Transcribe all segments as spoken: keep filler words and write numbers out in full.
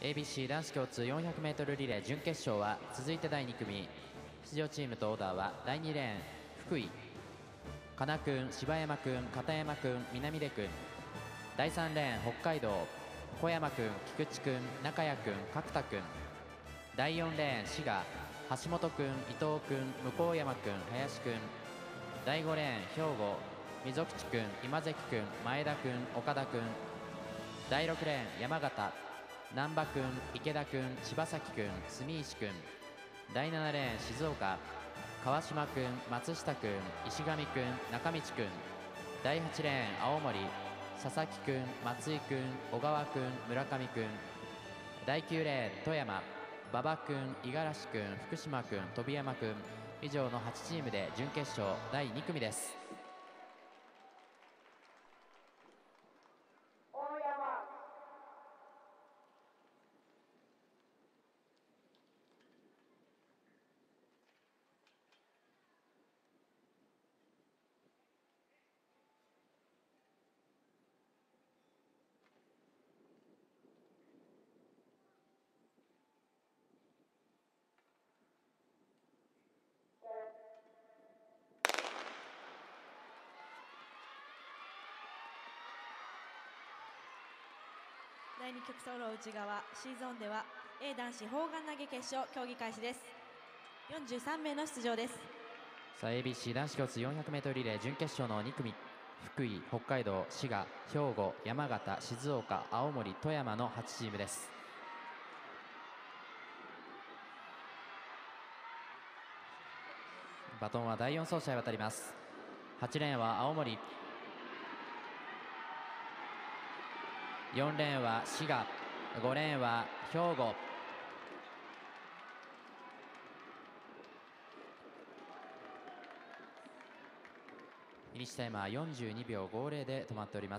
エービーシー 男子共通 よんひゃくメートル リレー準決勝は続いてだいに組、出場チームとオーダーはだいにレーン福井、かなくん、柴山くん、片山くん、南出くん。だいさんレーン北海道、小山くん、菊池くん、中谷くん、角田くん。だいよんレーン滋賀、橋本くん、伊藤くん、向山くん、林くん。だいごレーン兵庫、溝口くん、今関くん、前田くん、岡田くん。だいろくレーン山形、難波くん、池田くん、柴崎くん、住石くん。だいななレーン静岡、川島くん、松下くん、石上くん、中道くん。だいはちレーン青森、佐々木くん、松井くん、小川くん、村上くん。だいきゅうレーン富山、馬場くん、五十嵐くん、福島くん、飛山くん。以上のはちチームで準決勝だいに組です。 だいに局ソロ内側 C ゾーンでは A 男子砲丸投げ決勝競技開始です。よんじゅうさん名の出場です。 さあ エービーシー 男子共通 よんひゃくメートル リレー準決勝のに組、福井、北海道、滋賀、兵庫、山形、静岡、青森、富山のはちチームです。バトンはだいよん走者へ渡ります。はちレーンは青森、よんレーンは滋賀、ごレーンは兵庫。フィニッシュタイムはよんじゅうにびょうごじゅうで止まっております。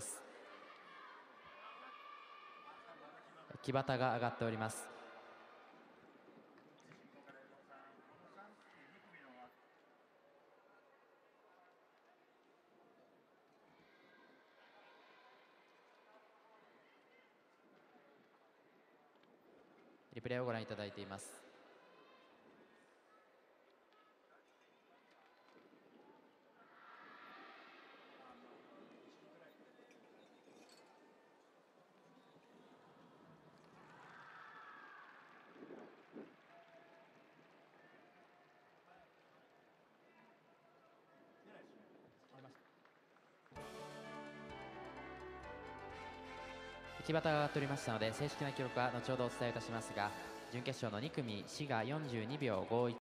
木旗が上がっております。リプレイをご覧いただいています。木旗が上がっておりましたので正式な記録は後ほどお伝えいたしますが、準決勝のに組滋賀よんじゅうにびょうごじゅういち、